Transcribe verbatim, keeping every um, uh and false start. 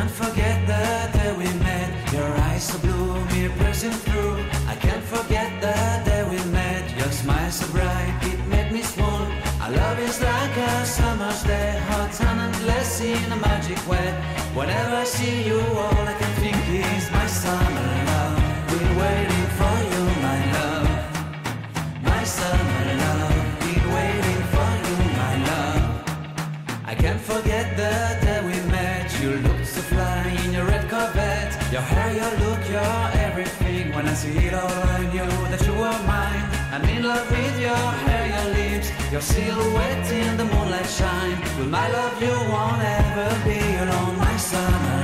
can't forget the day we met. Your eyes so blue, me piercing through. I can't forget the day we met. Your smile so bright, it made me swoon. Our love is like a summer's day, hot and endless in a magic way. Whenever I see you, all I can think is my summer love. Been waiting for you, my love. My summer love. Been waiting for you, my love. I can't forget the day we met. You looked so fly in your red Corvette. Your hair, your look, your everything. When I see it all, I knew that you were mine. I'm in love with your hair, your lips, your silhouette in the moonlight shine. With my love, you won't ever be alone, my summer